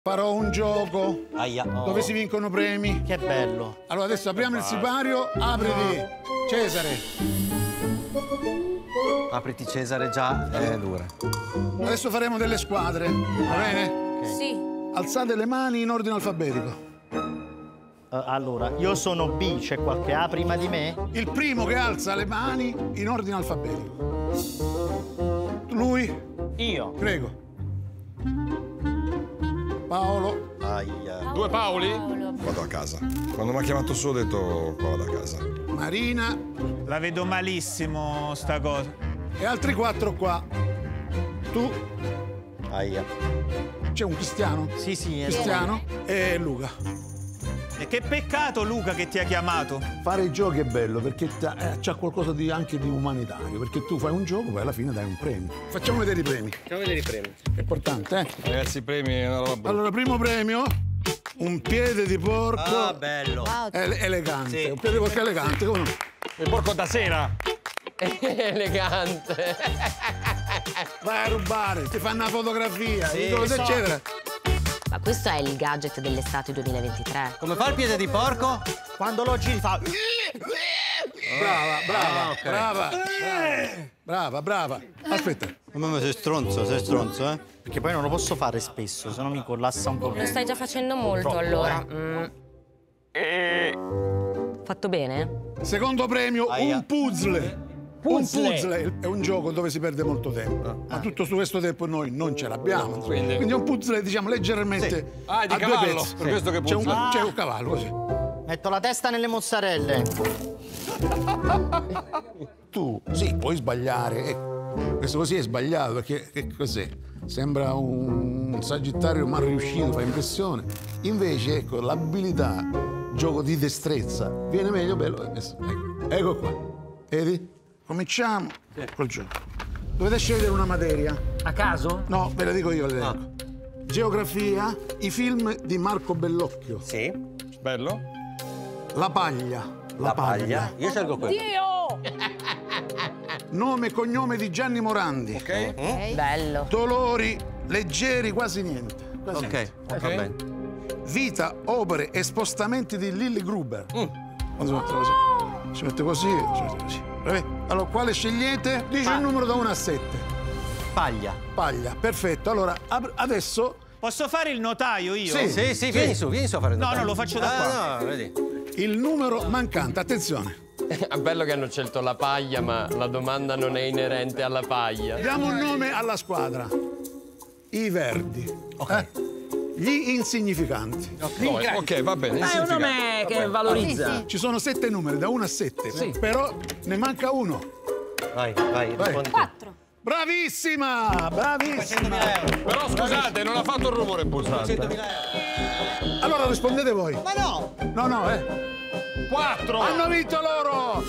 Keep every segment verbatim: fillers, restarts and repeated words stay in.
Farò un gioco Aia. Oh. dove si vincono premi. Che bello. Allora adesso apriamo il sipario, apriti Cesare. Apriti Cesare, già è dura. Adesso faremo delle squadre, va bene? Okay. Sì. Alzate le mani in ordine alfabetico. Uh, allora, io sono B, c'è qualche A prima di me? Il primo che alza le mani in ordine alfabetico. Lui? Io. Prego. Paolo. Aia. Due Paoli? Paolo. Vado a casa. Quando mi ha chiamato su ho detto qua vado a casa. Marina. La vedo malissimo sta cosa. E altri quattro qua. Tu. Aia. C'è un Cristiano? Sì, sì, è Cristiano e Luca. E che peccato, Luca, che ti ha chiamato. Fare i giochi è bello perché eh, c'ha qualcosa di, anche di umanitario, perché tu fai un gioco poi alla fine dai un premio. Facciamo vedere i premi. Facciamo vedere i premi. È importante, eh? Ragazzi, i premi è una roba brutta. Allora, primo premio, un piede di porco. Ah, bello. Wow. Ele- elegante, Sì. un piede di porco elegante, come no? Il porco da sera. Elegante. Vai a rubare, ti fanno una fotografia, Sì, titolo, so. eccetera. Ma questo è il gadget dell'estate duemilaventitré. Come fa il piede di porco? Quando lo giri fa... Brava, brava, Ah, ok. brava, brava, brava. Aspetta, Ma sei stronzo, sei stronzo, eh? Perché poi non lo posso fare spesso, se no mi collassa un po'. Lo stai già facendo molto, Troppo, allora. Mm. Fatto bene? secondo premio, Aia. un puzzle. Puzzle. Un puzzle è un gioco dove si perde molto tempo, ma tutto su questo tempo noi non ce l'abbiamo. Quindi? Quindi è un puzzle, diciamo, leggermente Ah, di a due cavallo, pezzi. per questo che C'è un, puzzle. c'è un cavallo, così. Metto la testa nelle mozzarelle. Tu, sì, puoi sbagliare. Ecco. Questo così è sbagliato, perché che cos'è? Sembra un sagittario mal riuscito, fa impressione. Invece, ecco, l'abilità, gioco di destrezza, viene meglio bello. Ecco, ecco qua. Vedi? Cominciamo col gioco. Dovete scegliere una materia. A caso? No, ve la dico io, ve la dico. Geografia, i film di Marco Bellocchio. Sì. Bello? La paglia. La, paglia. Io scelgo quello. Nome e cognome di Gianni Morandi. Ok? Bello. Dolori leggeri, quasi niente. Quasi Ok, niente. va bene. Vita, opere e spostamenti di Lilli Gruber. Quando si mette così, si mette così, si mette così. Vabbè. Allora, quale scegliete? Dice Pa- il numero da uno a sette. Paglia. Paglia, perfetto. Allora, ap- adesso Posso fare il notaio io? Sì. Sì, sì, vieni su, vieni su a fare il No, notaio. no, lo faccio da qua. Ah, no, vedi. il numero mancante. Attenzione. È bello che hanno scelto la paglia, ma la domanda non è inerente alla paglia. Diamo un nome alla squadra. I Verdi. Eh? Gli insignificanti. No, ok, va bene. Ma è un insignificante. nome che valorizza. Ci sono sette numeri, da uno a sette. Però ne manca uno. Vai, vai, Vai. rispondi. Quattro. Bravissima! Bravissima! centomila euro. Però scusate, non ha fatto il rumore il pulsante. centomila euro. Allora rispondete voi. Ma no! No, no, eh. Quattro! Hanno vinto loro!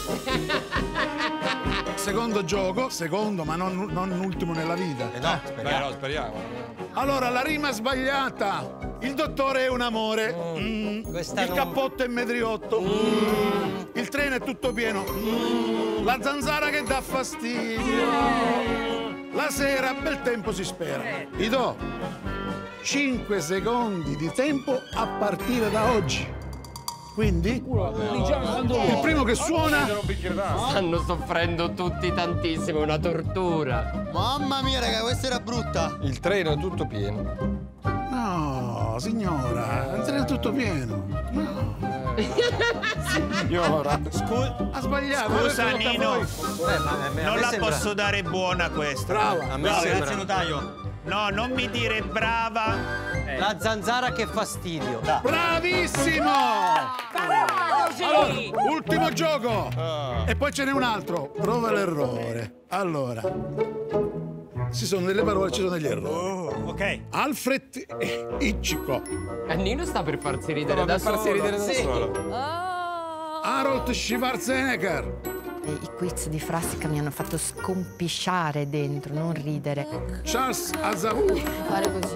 Secondo gioco, secondo ma non, non ultimo nella vita. Eh no, Beh, speriamo. no, speriamo. Allora, la rima sbagliata. Il dottore è un amore. Mm. Questa Il non- cappotto è medriotto. Mm. Il treno è tutto pieno. Mm. La zanzara che dà fastidio. La sera bel tempo si spera. Vi do cinque secondi di tempo a partire da oggi. Quindi, il primo che suona, Un bicchiere d'acqua. Stanno soffrendo tutti tantissimo, è una tortura. Mamma mia, raga, questa era brutta. Il treno è tutto pieno. no, signora, il treno è tutto pieno. No, Signora. Scu- ha sbagliato. Scusa, adesso tocca a Nino. voi. Eh, ma a me, a non me la sembra... posso dare buona questa. Brava. A me No, sembra... grazie, notaio. No, non mi dire brava. La zanzara che fastidio. Bravissimo! Allora, ultimo gioco. E poi ce n'è un altro. Prova l'errore. Allora, ci sono delle parole, ci sono degli errori. Ok. Alfred Hitchcock, E Nino sta per farsi ridere No, da per farsi solo. ridere da Sì. solo. Harold Schwarzenegger, I quiz di Frassica mi hanno fatto scompisciare dentro, non ridere. Charles Aznavour, Fare così,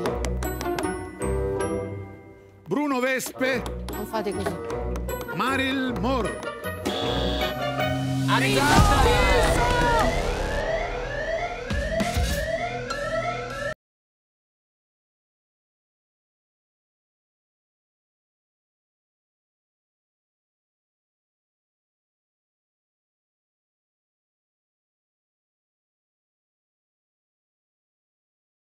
Bruno Vespe, non fate così. Marilyn Monroe. Arriva!